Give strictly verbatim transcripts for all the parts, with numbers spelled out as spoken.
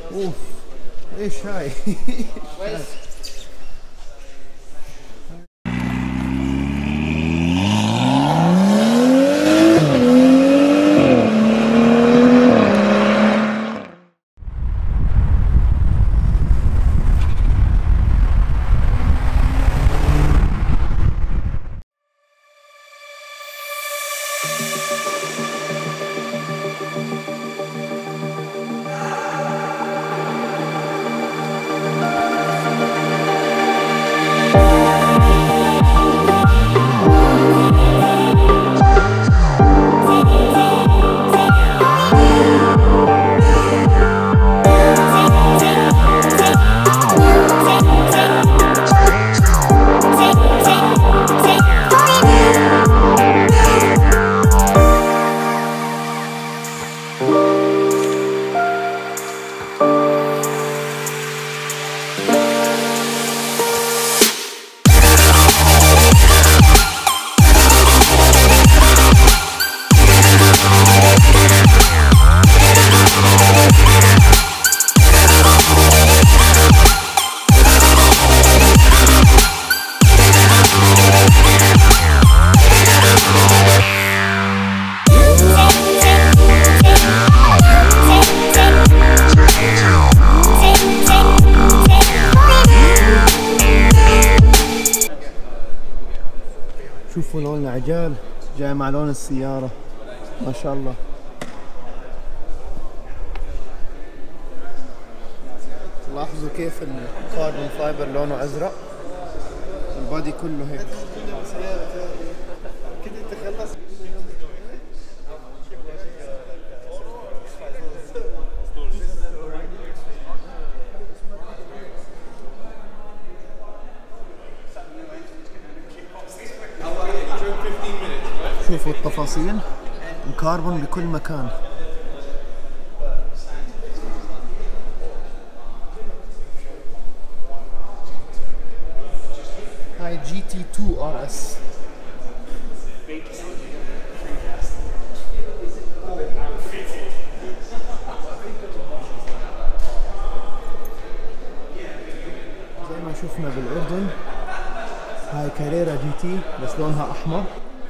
اوف ايش هاي؟ شوفوا لون العجال جاي مع لون السيارة ما شاء الله. لاحظوا كيف الكاربون فايبر لونه ازرق، البادي كله هيك. شوفوا التفاصيل، الكربون بكل مكان. هاي جي تي تو ار اس. زي ما شفنا بالاردن هاي كاريرا جي تي بس لونها احمر.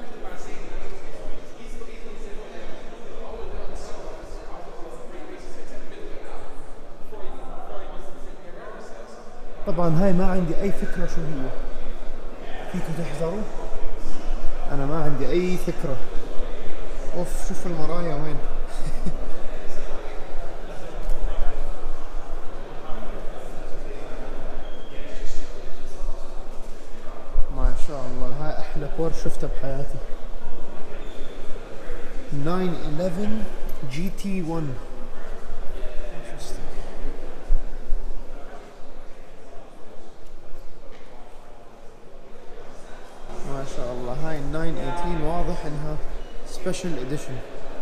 طبعا هاي ما عندي اي فكرة شو هي، فيكم تحذروا، انا ما عندي اي فكرة. اوف شوف المرايا وين. ما شاء الله هاي احلى بور شفتها بحياتي. ناين إليفن جي تي ون. ما شاء الله هاي ناين ثمانية عشر واضح انها سبيشال اديشن.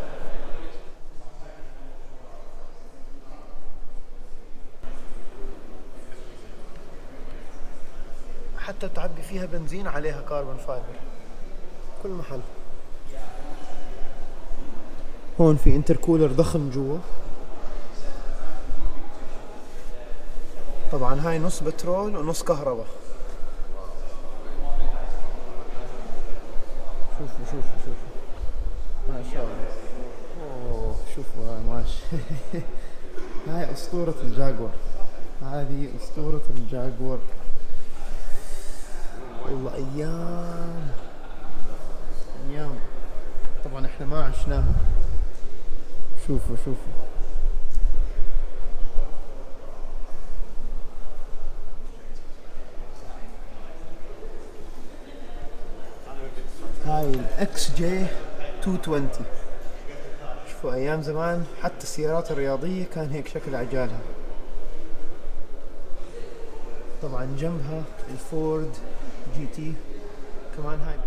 حتى تعبي فيها بنزين عليها كاربون فايبر كل محل. هون في انتركولر ضخم جوا. طبعا هاي نص بترول ونص كهرباء. شوفوا شوفوا شوفوا ما شاء الله. اوه شوفوا هاي ماشي. هاي اسطورة الجاكور، هذه اسطورة الجاكور والله. ايام ايام طبعا احنا ما عشناها. شوفوا شوفوا هاي الاكس جي مئتين وعشرين. شوفوا ايام زمان حتى السيارات الرياضية كان هيك شكل عجالها. طبعا جنبها الفورد جي تي كمان. هاي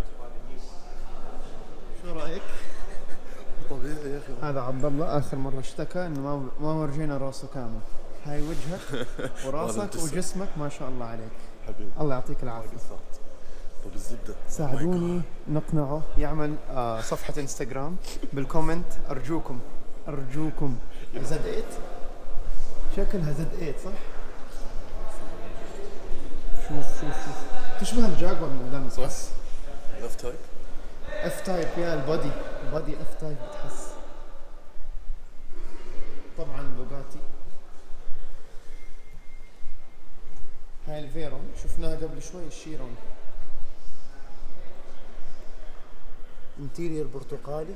شو رايك؟ طبيعي يا اخي. هذا عبد الله اخر مره اشتكى انه ما ما ورجينا راسه كامل. هاي وجهك وراسك وجسمك ما شاء الله عليك حبيبي، الله يعطيك العافيه. طب الزبده ساعدوني نقنعه يعمل آه صفحه انستغرام بالكومنت ارجوكم ارجوكم. زد ايت شكلها زد ثمانية صح؟ شوف شوف شوف تشبه الجاكور من قدام صح؟ اف تايب. اف تايب يا البودي بودي اف تايب تحس. طبعا بوغاتي. هاي الفيرون شفناها قبل شوي الشيرون. انتيرير برتقالي.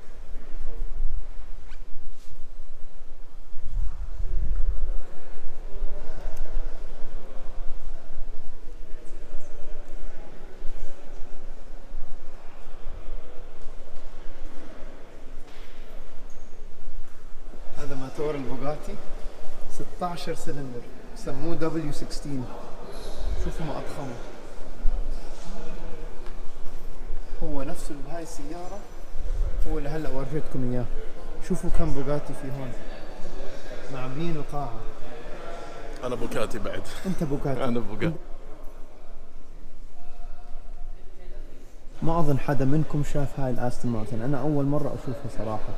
هذا موتور البوغاتي ستة عشر سلندر سموه دبليو ستة عشر. شوفوا ما أضخمه. هو نفسه بهاي السيارة هو اللي هلا ورجيتكم إياه. شوفوا كم بوغاتي في هون معبين وقاعة. انا بوكاتي بعد. أنت بوغاتي. انا بوكاتي. ما أظن حدا منكم شاف هاي الأستون مارتن، أنا أول مرة أشوفها صراحة.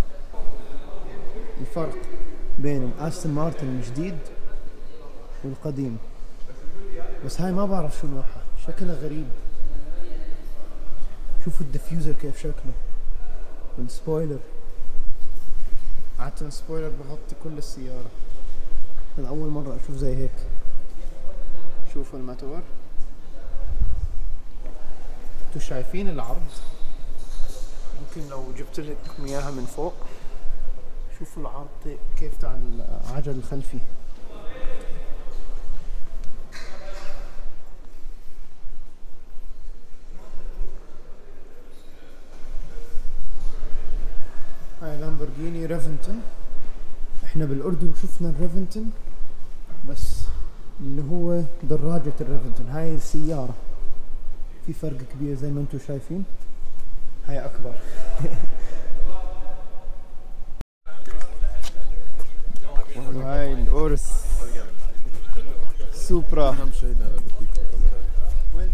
الفرق بين الأستون مارتن الجديد والقديم، بس هاي ما بعرف شو نوعها، شكلها غريب. شوفوا الديفيوزر كيف شكله والسبويلر. عادة السبويلر بغطي كل السيارة، هذا أول مرة أشوف زي هيك. شوفوا الماتور، انتوا شايفين العرض؟ ممكن لو جبت لكم اياها من فوق. شوفوا العرض كيف تاع العجل الخلفي. هاي لامبورجيني ريفنتون. احنا بالاردن شفنا الريفنتون بس اللي هو دراجة الريفنتون. هاي السيارة في فرق كبير زي ما انتم شايفين. هاي اكبر. وهاي الاورس سوبرا. اهم شيء انا بديك وين؟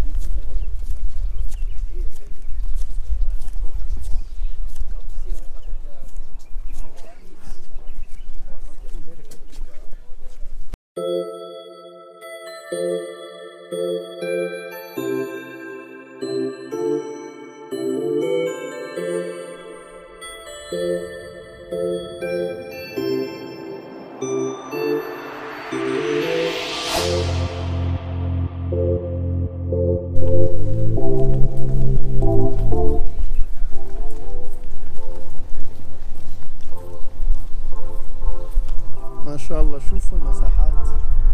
ما شاء الله شوفوا المساحات.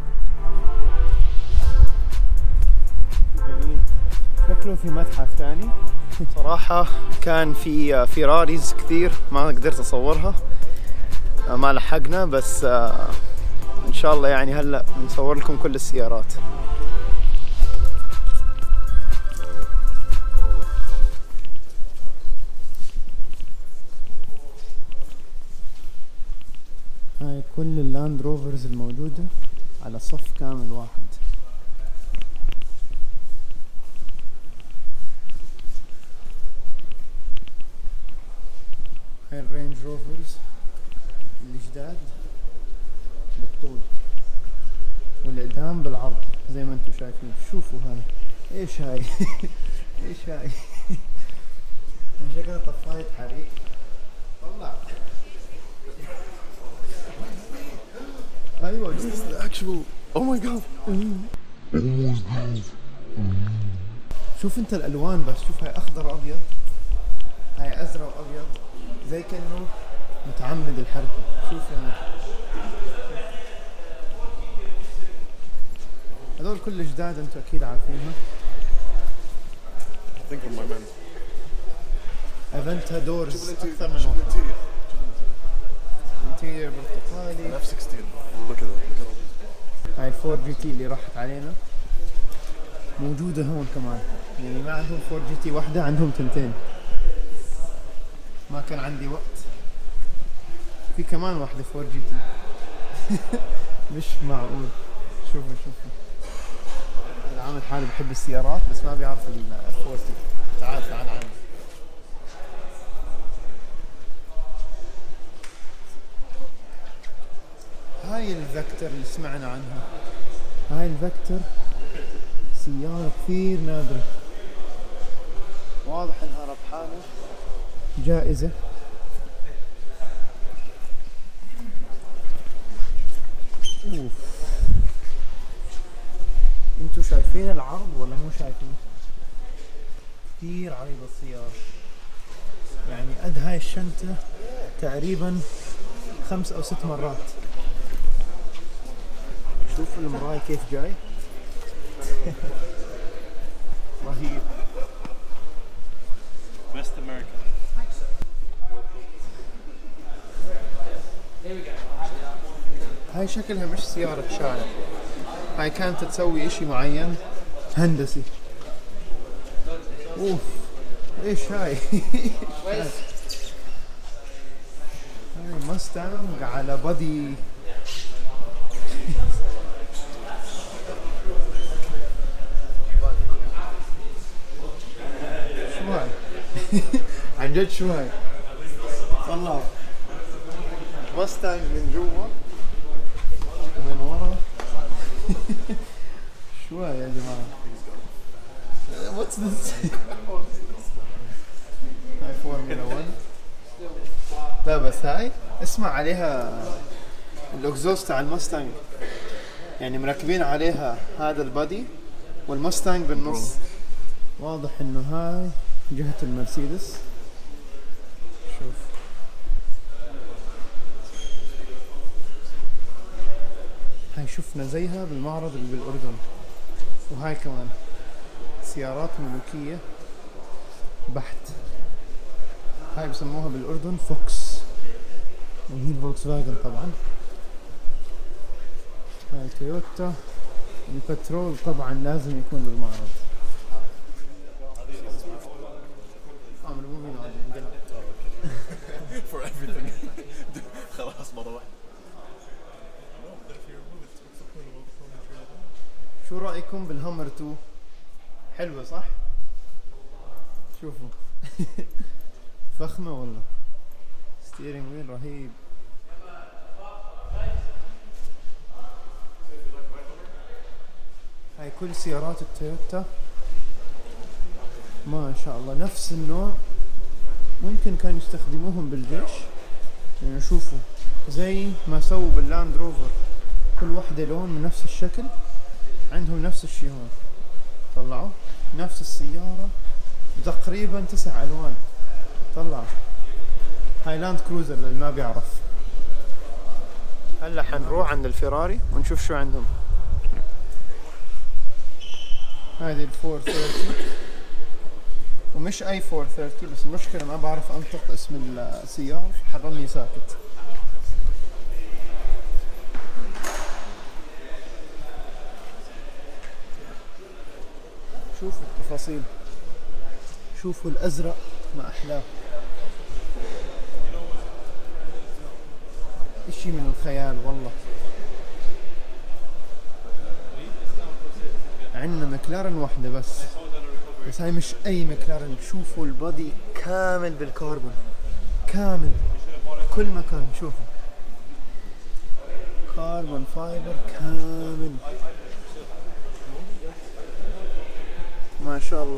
جميل. شكله في متحف ثاني. صراحة كان في فيراريز كثير ما قدرت اصورها، ما لحقنا، بس ان شاء الله يعني هلا بنصور لكم كل السيارات. هاي كل اللاند روفرز الموجودة على صف كامل واحد. هاي الرينج روفرز الجداد بالطول والقدام بالعرض زي ما انتم شايفين. شوفوا هاي ايش هاي. ايش هاي. من شكلها طفاية حريق. طلع. ايوه This is the actual. Oh my god. شوف انت الالوان بس. شوف هاي اخضر ابيض، هاي ازرق وابيض، زي كانه متعمد الحركه. شوف يعني هذول كل جداد انتم اكيد عارفينها. I think on my man. افنتا دورز اكثر من واحد. انتيرير برتقالي. اف ستة عشر. Look at that. هاي الفور جي تي اللي راحت علينا موجودة هون كمان. يعني ما عندهم فور جي تي واحدة، عندهم تنتين. ما كان عندي وقت. في كمان واحدة فور جي تي. مش معقول. شوفوا شوفوا هذا عامل حاله بحب السيارات بس ما بيعرف الفورتي. تعال تعال عندي. هاي الفكتور اللي سمعنا عنها. هاي الفكتور سيارة كثير نادرة، واضح انها ربحانة جائزة. اوف، انتو شايفين العرض ولا مو شايفين؟ كثير عريضة السيارة، يعني قد هاي الشنطة تقريبا خمس او ست مرات. شوفوا المراية كيف جاي. رهيب. West America. هاي شكلها مش سيارة شارع، هاي كانت تسوي اشي معين هندسي. اوف، ايش هاي؟ هاي ماستانج على بادي. شو هاي؟ عن جد شو هاي؟ والله ماستانج من جوا ومن ورا. شو هاي يا جماعة؟ What's this? هاي فورمولا واحد. لا بس هاي اسمع عليها الاكزوست تاع الماستانج، يعني مركبين عليها هذا البادي والماستانج بالنص. واضح انه هاي جهة المرسيدس. شوف هاي شفنا زيها بالمعرض اللي بالاردن، وهاي كمان سيارات ملوكية بحت. هاي بسموها بالاردن فوكس، وهي الفولكس فاجن طبعا. هاي تويوتا. البترول طبعا لازم يكون بالمعرض. For everything. خلاص مرة واحدة. شو رأيكم بالهامر تو؟ حلوة صح؟ شوفوا. فخمة والله. ستيرينج ويل رهيب. هاي كل سيارات التويوتا ما شاء الله نفس النوع، ممكن كانوا يستخدموهم بالجيش. يعني شوفوا زي ما سووا باللاند روفر، كل واحدة لون من نفس الشكل، عندهم نفس الشي هون. طلعوا نفس السيارة تقريبا تسع الوان. طلعوا هاي لاند كروزر للي ما بيعرف. هلا حنروح عند الفيراري ونشوف شو عندهم. هذه الفور ثلاثين، ومش اي فور ثلاثين، بس المشكلة ما بعرف انطق اسم السيارة حضلني ساكت. شوفوا التفاصيل، شوفوا الازرق ما احلاه، اشي من الخيال والله. عندنا مكلارن واحدة بس، بس هاي مش اي مكلارن. شوفوا البادي كامل بالكربون، كامل كل مكان. شوفوا كاربون فايبر كامل ما شاء الله.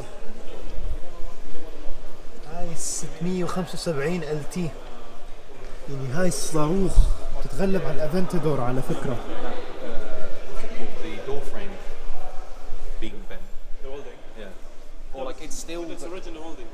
هاي ستمية وخمسة وسبعين ال تي، يعني هاي الصاروخ تتغلب على الافنتادور على فكرة. The door frame being bent. The holding. Yeah. Or like it's still. It's original holding.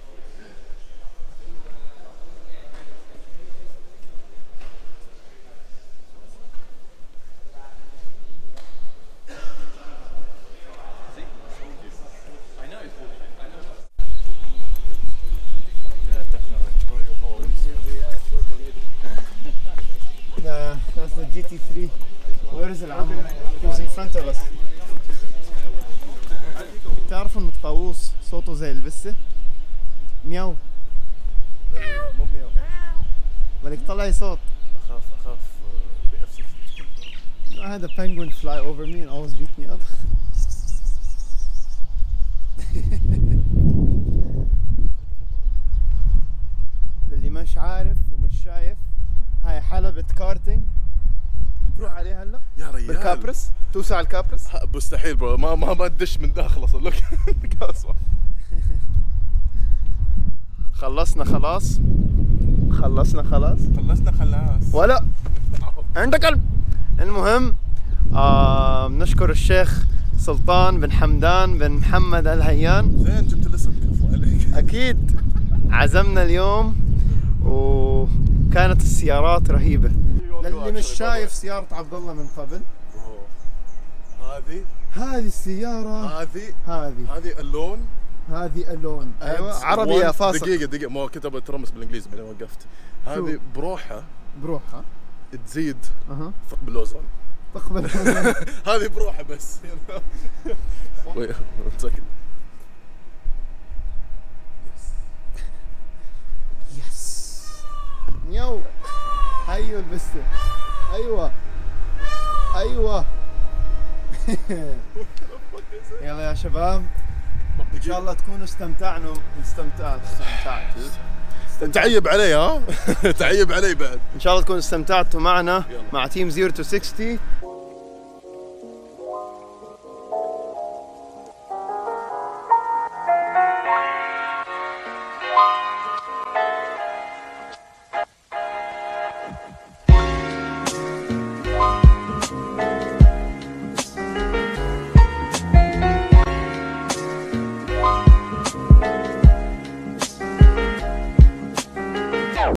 Yeah, that's the G T three. Where is العمو? He was in front of us. تعرفوا ان الطاووس صوته زي البسة؟ مياو. مو مياو. ولك طلعي صوت. اخاف اخاف بيقفز. I had a penguin fly over me and always beat me up. للي مش عارف ومش شايف، هاي حلبة كارتينج ريال. بالكابرس توسع الكابرس. ها، مستحيل برو، ما ما ما تدش من داخل اصلا. لك خلصنا خلاص خلصنا خلاص خلصنا خلاص. ولا عندك قلب. المهم آه نشكر الشيخ سلطان بن حمدان بن محمد الهيان. زين جبت الاسم، كفو عليك. اكيد عزمنا اليوم وكانت السيارات رهيبة. للي مش شايف سيارة عبد الله من قبل، هذه هذه السيارة هذه هذه هذه اللون. هذه اللون. ايوه Adds عربي يا one- فاصل. دقيقة دقيقة، ما كتبت ترمس بالانجليزي بعدين وقفت. هذه بروحها بروحها تزيد اها ثقب الاوزون. تقبل. هذه بروحها بس. وي- متأكد. يس نيو هيو البسته. ايوه ايوه. يلا يا شباب ان شاء الله تكونوا استمتعنا استمتعت استمتعتوا تعيب علي ها. تعيب علي بعد. ان شاء الله تكونوا استمتعتوا معنا يلا. مع تيم صفر تو ستين